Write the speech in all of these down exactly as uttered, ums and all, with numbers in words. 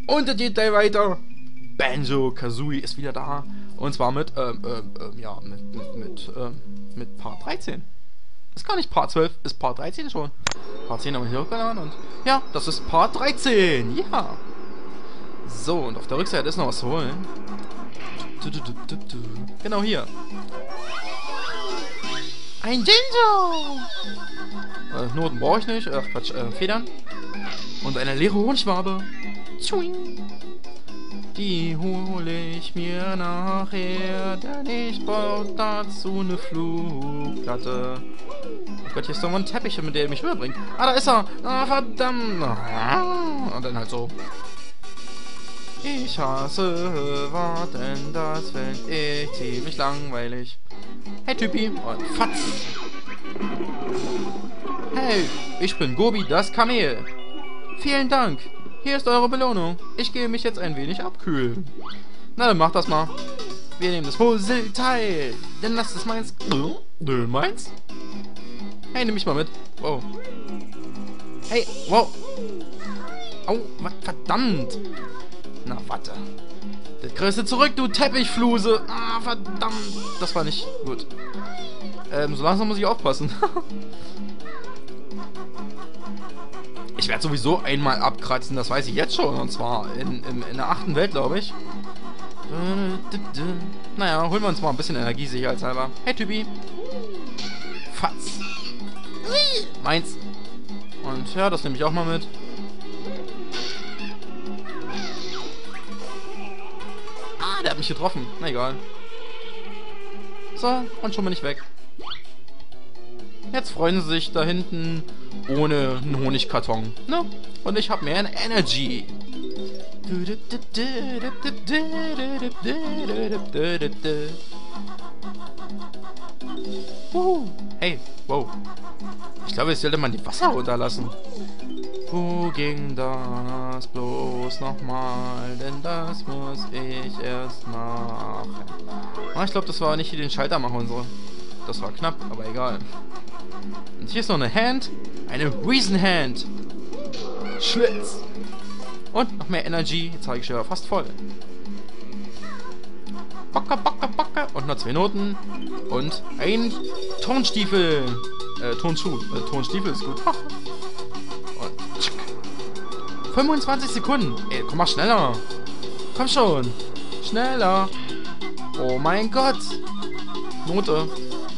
Und es geht gleich weiter. Banjo-Kazooie ist wieder da. Und zwar mit, ähm, ähm, ähm, ja, mit, mit, mit, ähm, mit Part dreizehn. Ist gar nicht Part zwölf, ist Part dreizehn schon. Part zehn haben wir hier hochgeladen und ja, das ist Part dreizehn. Ja. So, und auf der Rückseite ist noch was zu holen. Genau hier. Ein Jinjo! Äh, Noten brauche ich nicht. Ach Quatsch, äh, Federn. Und eine leere Honigwabe. Die hole ich mir nachher, denn ich brauche dazu eine Flugplatte. Oh Gott, hier ist doch mal ein Teppich, mit dem er mich rüberbringt. Ah, da ist er! Ah, verdammt! Und dann halt so. Ich hasse warten, das find ich ziemlich langweilig. Hey Typi, und Fatz! Hey, ich bin Gobi, das Kamel. Vielen Dank. Hier ist eure Belohnung. Ich gehe mich jetzt ein wenig abkühlen. Na, dann mach das mal. Wir nehmen das Puzzleteil. Denn das ist meins. Nö, meins? Hey, nimm mich mal mit. Wow. Hey, wow. Au, was, verdammt. Na, warte. Das kriegst du zurück, du Teppichfluse. Ah, verdammt. Das war nicht gut. Ähm, so langsam muss ich aufpassen. Ich werde sowieso einmal abkratzen, das weiß ich jetzt schon. Und zwar in, in, in der achten Welt, glaube ich. Naja, holen wir uns mal ein bisschen Energie sicherheitshalber. Hey, Typi. Fatz. Meins. Und ja, das nehme ich auch mal mit. Ah, der hat mich getroffen. Na egal. So, und schon bin ich weg. Jetzt freuen sie sich da hinten ohne einen Honigkarton. Ne? Und ich habe mehr Energy. Uh, hey, wow. Ich glaube, ich sollte mal die Wasser runterlassen. Wo ging das bloß nochmal? Denn das muss ich erst machen. Ah, ich glaube, das war nicht hier den Schalter machen und so. Das war knapp, aber egal. Und hier ist noch eine Hand. Eine Riesenhand. Schlitz. Und noch mehr Energy. Jetzt habe ich schon fast voll. Bocka, bocka, bocka. Und noch zwei Noten. Und ein Tonstiefel. Äh, Tonschuh. Äh, Tonstiefel ist gut. Und tschick. fünfundzwanzig Sekunden. Ey, komm mal schneller. Komm schon. Schneller. Oh mein Gott. Note.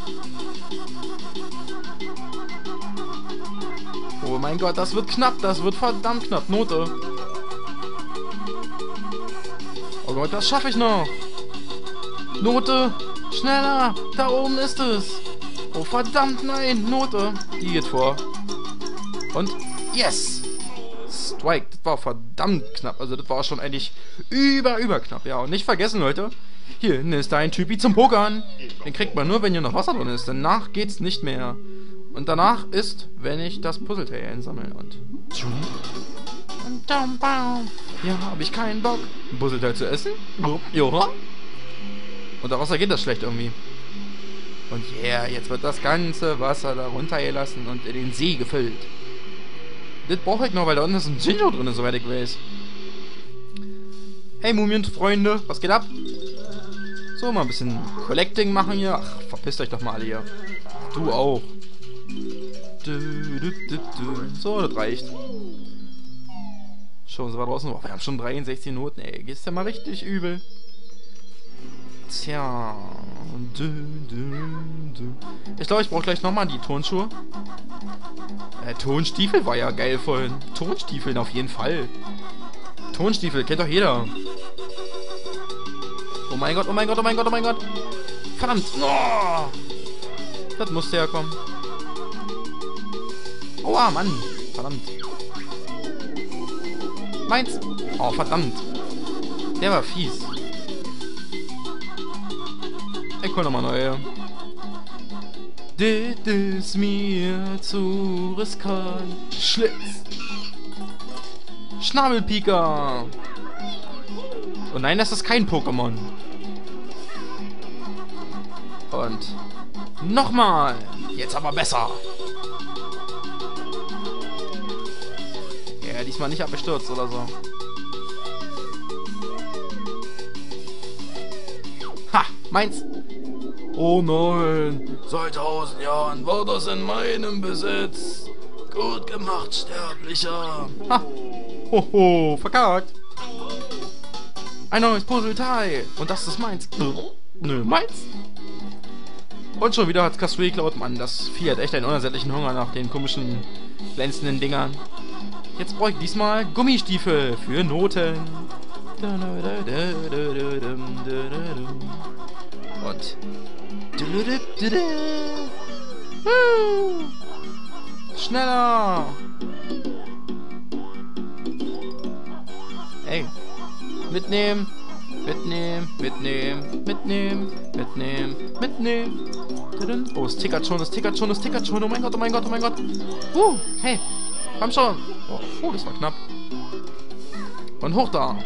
Oh mein Gott, das wird knapp. Das wird verdammt knapp. Note. Oh Gott, das schaffe ich noch. Note. Schneller. Da oben ist es. Oh verdammt, nein. Note. Die geht vor. Und yes. Strike. Das war verdammt knapp. Also das war schon eigentlich über, über knapp. Ja, und nicht vergessen, Leute. Hier ist dein Typi zum Pokern. Den kriegt man nur, wenn hier noch Wasser drin ist. Danach geht's nicht mehr. Und danach ist, wenn ich das Puzzleteil einsammle. Und ja, habe ich keinen Bock, ein Puzzleteil zu essen. Joha. Unter Wasser geht das schlecht irgendwie. Und yeah, jetzt wird das ganze Wasser da runtergelassen und in den See gefüllt. Das brauche ich noch, weil da unten ist ein Jinjo drin, soweit ich weiß. Hey Mumienfreunde, was geht ab? So, mal ein bisschen Collecting machen hier. Ach, verpisst euch doch mal alle hier. Du auch. So, das reicht. Schon so weit draußen. Oh, wir haben schon dreiundsechzig Noten, ey. Geht's ja mal richtig übel. Tja. Ich glaube, ich brauche gleich nochmal die Turnschuhe. Äh, Tonstiefel war ja geil vorhin. Tonstiefeln auf jeden Fall. Tonstiefel, kennt doch jeder. Oh mein Gott, oh mein Gott, oh mein Gott, oh mein Gott. Verdammt. Oh. Das musste ja kommen. Oha, Mann. Verdammt. Meins. Oh, verdammt. Der war fies. Ich hol nochmal neue. Das ist mir zu riskant. Schlitz. Schnabelpika. Oh nein, das ist kein Pokémon. Und nochmal. Jetzt aber besser. Ja, diesmal nicht abgestürzt oder so. Meins! Oh nein! Seit tausend Jahren war das in meinem Besitz! Gut gemacht, Sterblicher! Ha! Hoho, verkackt! Ein neues Puzzleteil! Und das ist meins! Nö, meins! Und schon wieder hat's Kasui geklaut. Mann, das Vieh hat echt einen unersättlichen Hunger nach den komischen, glänzenden Dingern. Jetzt brauche ich diesmal Gummistiefel für Noten. Und... Schneller! Ey. Mitnehmen. Mitnehmen, mitnehmen, mitnehmen, mitnehmen, mitnehmen. Oh, es tickert schon, es tickert schon, es tickert schon. Oh mein Gott, oh mein Gott, oh mein Gott. Uh, hey, komm schon. Oh, oh, das war knapp. Und hoch da.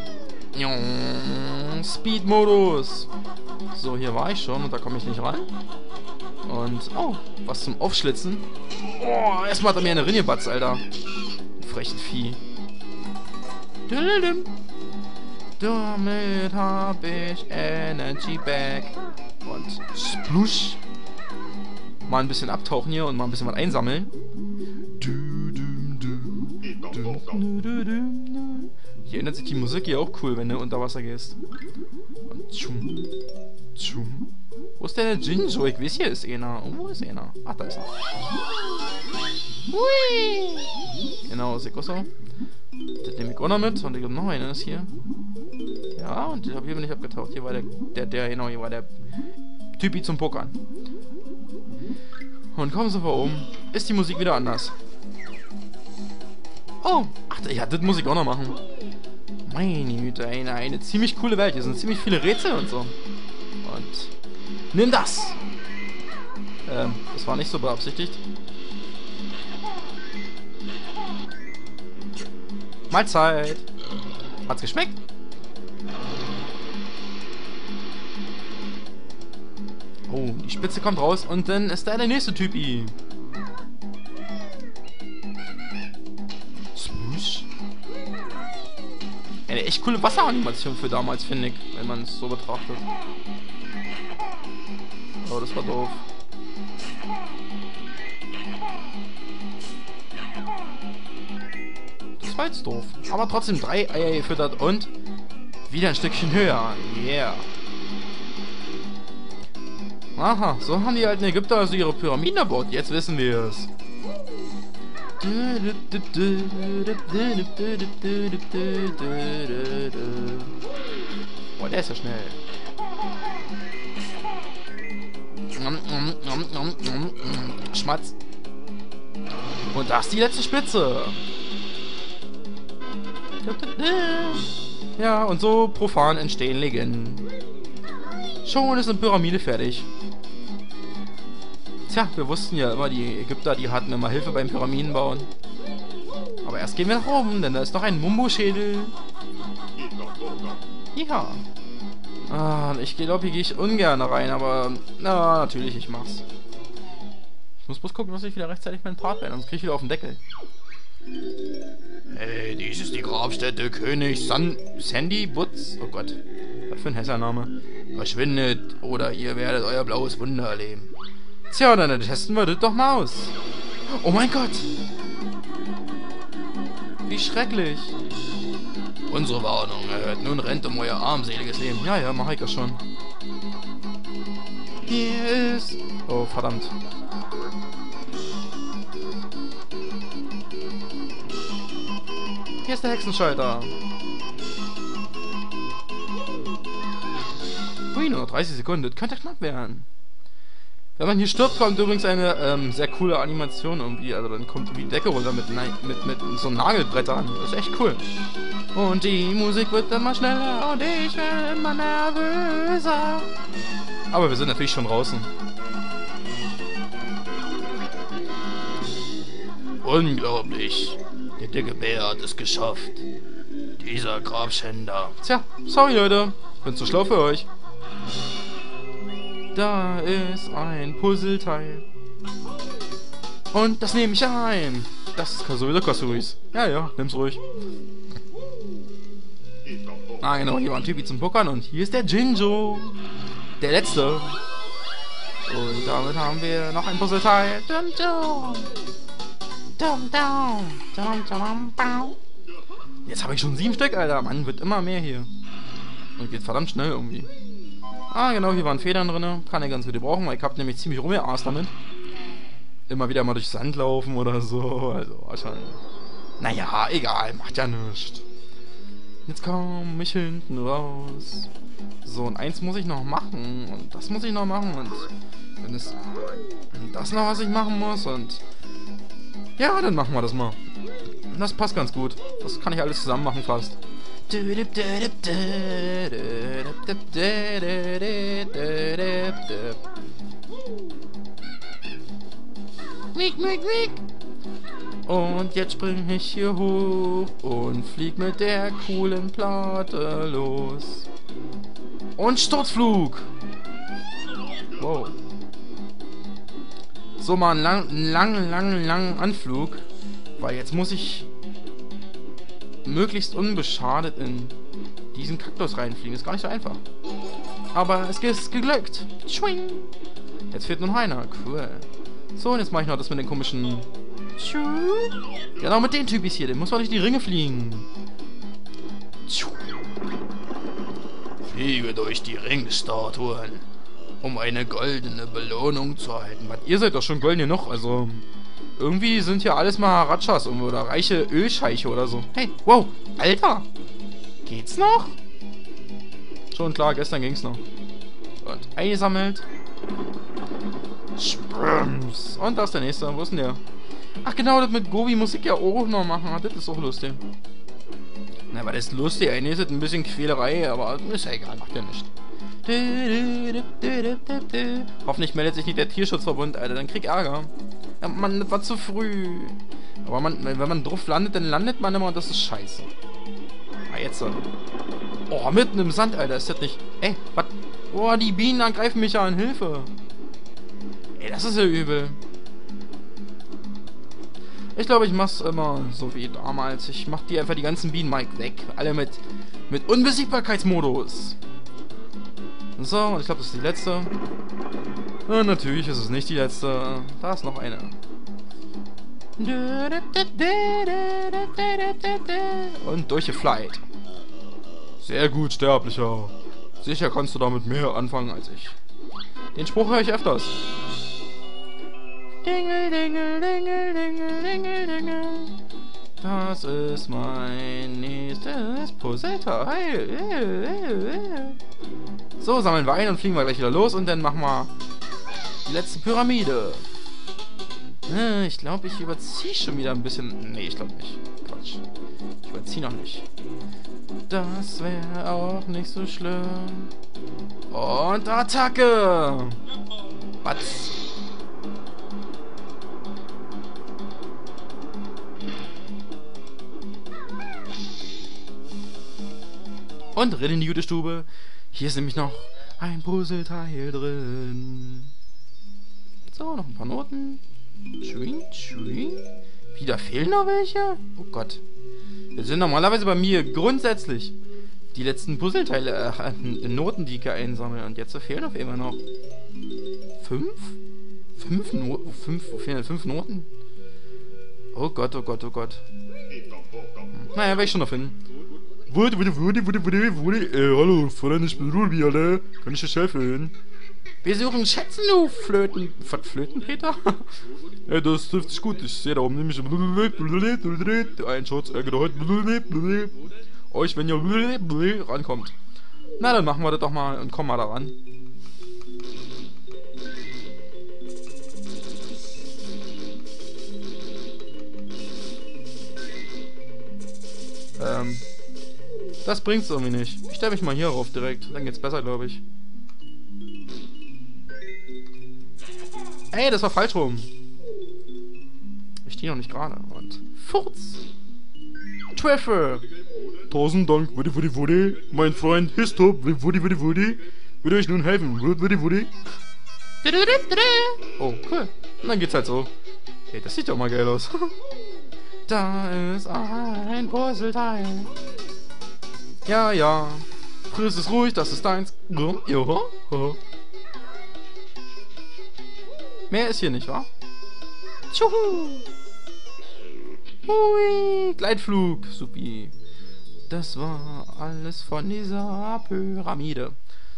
Speed-Modus. So, hier war ich schon und da komme ich nicht rein. Und, oh, was zum Aufschlitzen. Oh, erstmal hat er mir eine Rinnebatz, Alter. Frechen Vieh. Damit hab ich Energy Back. Und splush. Mal ein bisschen abtauchen hier und mal ein bisschen was einsammeln. Hier ändert sich die Musik hier auch cool, wenn du unter Wasser gehst. Und tschum, tschum. Wo ist denn der Jinjo? Ich weiß, hier ist einer. Oh, wo ist einer? Ach, da ist er. Hui. Genau, ist auch so. Das nehme ich auch noch mit. Und ich glaube, noch einer ist hier. Ja, und hier bin ich abgetaucht. Hier war der, der, der, genau, hier war der Typi zum Pokern. Und kommen Sie wir um. Ist die Musik wieder anders. Oh, ach, ja, das muss ich auch noch machen. Meine Güte, eine, eine ziemlich coole Welt. Hier sind ziemlich viele Rätsel und so. Und nimm das! Ähm, das war nicht so beabsichtigt. Mahlzeit! Hat's geschmeckt? Oh, die Spitze kommt raus und dann ist da der nächste Typi. Swoosh. Eine echt coole Wasseranimation für damals, finde ich, wenn man es so betrachtet. Oh, das war doof. Das war jetzt doof. Aber trotzdem drei Eier gefüttert und wieder ein Stückchen höher. Yeah. Aha, so haben die alten Ägypter also ihre Pyramiden erbaut. Jetzt wissen wir es. Boah, der ist ja schnell. Schmatz. Und das ist die letzte Spitze. Ja, und so profan entstehen Legenden. Schon ist eine Pyramide fertig. Tja, wir wussten ja immer, die Ägypter, die hatten immer Hilfe beim Pyramidenbauen. Aber erst gehen wir nach oben, denn da ist noch ein Mumbo-Schädel. Ja. Ah, ich glaube, hier gehe ich ungern rein, aber na, natürlich, ich mach's. Ich muss bloß gucken, dass ich wieder rechtzeitig meinen Part bin, sonst krieg ich wieder auf den Deckel. Hey, dies ist die Grabstätte König San Sandy Woods. Oh Gott, was für ein Hässername. Verschwindet oder ihr werdet euer blaues Wunder erleben. Tja, dann testen wir das doch mal aus. Oh mein Gott! Wie schrecklich! Unsere Warnung erhört, nun rennt um euer armseliges Leben. Ja, ja, mach ich das schon. Hier ist... Oh, verdammt. Hier ist der Hexenschalter. Hui, nur noch dreißig Sekunden. Das könnte knapp werden. Wenn man hier stirbt, kommt übrigens eine ähm, sehr coole Animation irgendwie. Also dann kommt die Decke runter mit, mit, mit so Nagelbrettern. Das ist echt cool. Und die Musik wird immer schneller und ich werde immer nervöser. Aber wir sind natürlich schon draußen. Unglaublich. Der dicke Bär hat es geschafft. Dieser Grabschänder. Tja, sorry Leute. Bin zu schlau für euch. Da ist ein Puzzleteil. Und das nehme ich ein. Das ist Kasui oder Kasuis. Ja, ja, nimm's ruhig. Ah, genau, hier war ein Typi zum Pokern und hier ist der Jinjo. der letzte. Und damit haben wir noch ein Puzzleteil. Dum, dum. Dum, dum. Dum, dum, dum. Jetzt habe ich schon sieben Stück, Alter. Mann, wird immer mehr hier. Und geht verdammt schnell irgendwie. Ah, genau, hier waren Federn drin. Kann ich ganz gut brauchen, weil ich habe nämlich ziemlich rumgeaßt damit. Immer wieder mal durch Sand laufen oder so. Also, wahrscheinlich. Naja, egal, macht ja nichts. Jetzt komme ich hinten raus. So, und eins muss ich noch machen. Und das muss ich noch machen. Und wenn es das noch, was ich machen muss. Und ja, dann machen wir das mal. Das passt ganz gut. Das kann ich alles zusammen machen fast. Und jetzt spring ich hier hoch und flieg mit der coolen Platte los. Und Sturzflug! Wow. So, mal einen langen, langen, langen, langen Anflug. Weil jetzt muss ich möglichst unbeschadet in diesen Kaktus reinfliegen. Ist gar nicht so einfach. Aber es ist geglückt. Schwing! Jetzt fehlt nur noch einer. Cool. So, und jetzt mache ich noch das mit den komischen... Genau, mit den Typis hier. Den muss man durch die Ringe fliegen. Fliege durch die Ringstatuen, um eine goldene Belohnung zu erhalten. Was, ihr seid doch schon golden genug, also... Irgendwie sind hier alles Maharachas oder reiche Ölscheiche oder so. Hey, wow, Alter! Geht's noch? Schon klar, gestern ging's noch. Und eingesammelt. Sprums. Und da ist der nächste. Wo ist denn der? Ach genau, das mit Gobi muss ich ja auch noch machen. Das ist auch lustig. Na, aber das ist lustig. Eigentlich ist das ein bisschen Quälerei, aber ist ja egal, macht ja nicht. Hoffentlich meldet sich nicht der Tierschutzverbund, Alter. Dann krieg ich Ärger. Ja, Mann, das war zu früh. Aber man, wenn man drauf landet, dann landet man immer und das ist scheiße. Ah, jetzt so. Oh, mitten im Sand, Alter. Ist das nicht... Ey, was? Oh, die Bienen angreifen mich ja an Hilfe. Ey, das ist ja übel. Ich glaube, ich mach's immer so wie damals. Ich mach die einfach die ganzen Bienen mal weg. Alle mit, mit Unbesiegbarkeitsmodus. So, und ich glaube, das ist die letzte. Na, natürlich ist es nicht die letzte. Da ist noch eine. Und durchgeflight. Sehr gut, Sterblicher. Sicher kannst du damit mehr anfangen als ich. Den Spruch höre ich öfters. Dingel, dingel, dingel, dingel, dingel, dingel. Das ist mein nächstes Puzzleteil. So, sammeln wir ein und fliegen wir gleich wieder los und dann machen wir die letzte Pyramide. Äh, ich glaube, ich überziehe schon wieder ein bisschen. Nee, ich glaube nicht. Quatsch. Ich überziehe noch nicht. Das wäre auch nicht so schlimm. Und Attacke! Was? Und rein in die gute Stube. Hier ist nämlich noch ein Puzzleteil drin. So, noch ein paar Noten. Schwing, schwing. Wieder fehlen noch welche? Oh Gott. Das sind normalerweise bei mir grundsätzlich die letzten Puzzleteile, äh, Noten, die ich einsammle. Und jetzt fehlen auf einmal noch fünf? Fünf Noten? Fünf, wo fehlen denn fünf Noten? Oh Gott, oh Gott, oh Gott. Naja, werde ich schon noch finden. Wurde, wurde, wurde, wurde, wurde, wurde. Äh, hallo, Fräulein, ich bin Ruby, alle. Kann ich euch helfen? Wir suchen Schätzen, du Flöten. Was, Flötenpeter? Ja, das trifft sich gut. Ich sehe da oben nämlich ein Schutz, äh, genau, euch, wenn ihr rankommt. Na, dann machen wir das doch mal und kommen mal da ran. Ähm... Das bringt's irgendwie nicht. Ich stelle mich mal hier rauf direkt. Dann geht's besser, glaube ich. Ey, das war falsch rum. Ich stehe noch nicht gerade. Und Furz. Treffer. Tausend Dank. Wudi, wudi, wudi. Mein Freund Histop. Wudi, wudi, wudi. Würde euch nun helfen. Wudi, wudi. Oh, cool. Und dann geht's halt so. Ey, das sieht doch mal geil aus. Da ist ein Puzzleteil. Ja, ja. Friss es ruhig, das ist deins. Ja. Mehr ist hier nicht, wa? Tschuhu. Hui, Gleitflug. Supi. Das war alles von dieser Pyramide.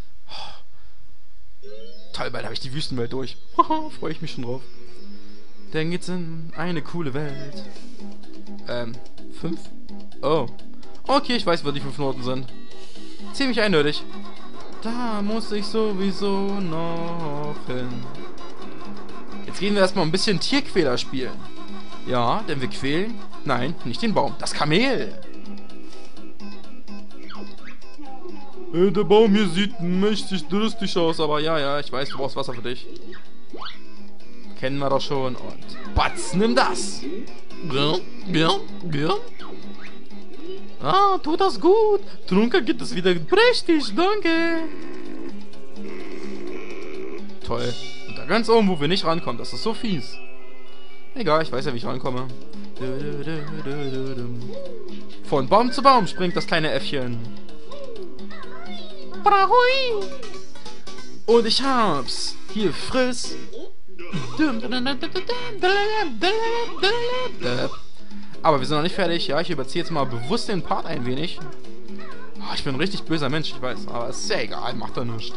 Oh. Toll, bald habe ich die Wüstenwelt durch. Freue ich mich schon drauf. Dann geht's in eine coole Welt. Ähm, fünf? Oh. Okay, ich weiß, wo die fünf Noten sind. Ziemlich eindeutig. Da muss ich sowieso noch hin. Jetzt gehen wir erstmal ein bisschen Tierquäler spielen. Ja, denn wir quälen... Nein, nicht den Baum, das Kamel. Äh, der Baum hier sieht mächtig durstig aus, aber ja, ja, ich weiß, du brauchst Wasser für dich. Kennen wir doch schon. Und Batz, nimm das. Ja, ja, ja. Ah, tut das gut. Trunker geht es wieder prächtig, danke. Toll. Und da ganz oben, wo wir nicht rankommen, das ist so fies. Egal, ich weiß ja, wie ich rankomme. Von Baum zu Baum springt das kleine Äffchen. Und ich hab's. Hier, friss. Aber wir sind noch nicht fertig. Ja, ich überziehe jetzt mal bewusst den Part ein wenig. Oh, ich bin ein richtig böser Mensch, ich weiß. Aber ist ja egal, macht doch nichts.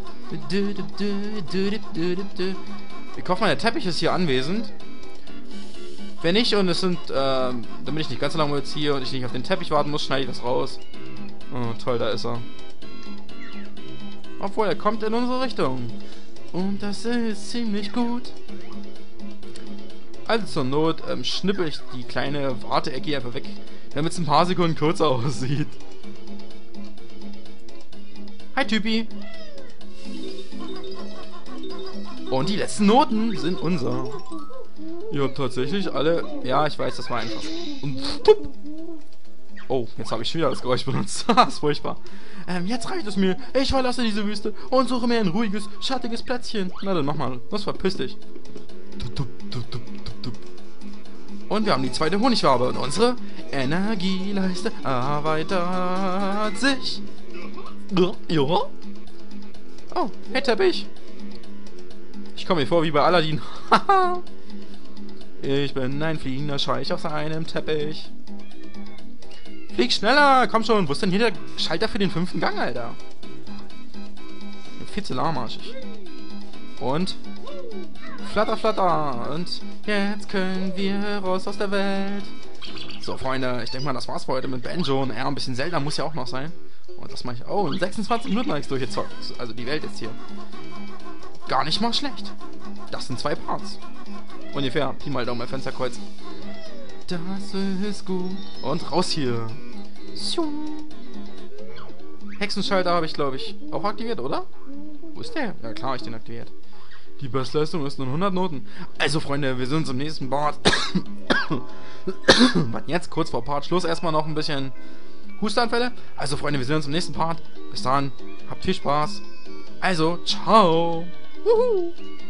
Ich hoffe mal, der Teppich ist hier anwesend. Wenn nicht und es sind, ähm, damit ich nicht ganz so lange überziehe und ich nicht auf den Teppich warten muss, schneide ich das raus. Oh, toll, da ist er. Obwohl, er kommt in unsere Richtung. Und das ist ziemlich gut. Also zur Not ähm, schnippel ich die kleine Warteecke einfach weg, damit es ein paar Sekunden kürzer aussieht. Hi Typi. Und die letzten Noten sind unser. Ihr habt tatsächlich alle... Ja, ich weiß, das war einfach. Und oh, jetzt habe ich schon wieder das Geräusch benutzt. Das ist furchtbar. Ähm, jetzt reicht es mir. Ich verlasse diese Wüste und suche mir ein ruhiges, schattiges Plätzchen. Na dann mach mal. Das verpiss dich. Und wir haben die zweite Honigwabe und unsere Energieleiste erweitert sich. Ja. Oh, hey Teppich. Ich komme mir vor wie bei Aladdin. Ich bin ein fliegender Scheich auf einem Teppich. Flieg schneller, komm schon. Wo ist denn hier der Schalter für den fünften Gang, Alter? Viel zu lahmarschig. Und flatter, flatter. Und jetzt können wir raus aus der Welt. So, Freunde, ich denke mal, das war's für heute mit Banjo. Und ja, ein bisschen Zelda muss ja auch noch sein. Und das mache ich... Oh, in sechsundzwanzig Minuten habe ich es durchgezockt. Also die Welt jetzt hier. Gar nicht mal schlecht. Das sind zwei Parts. Ungefähr. Pi mal Daumen, Fensterkreuz. Das ist gut. Und raus hier. Hexenschalter habe ich, glaube ich, auch aktiviert, oder? Wo ist der? Ja klar, habe ich den aktiviert. Die Bestleistung ist nun hundert Noten. Also, Freunde, wir sehen uns im nächsten Part. Was jetzt? Kurz vor Part Schluss erstmal noch ein bisschen Hustanfälle. Also, Freunde, wir sehen uns im nächsten Part. Bis dann. Habt viel Spaß. Also, ciao. Wuhu.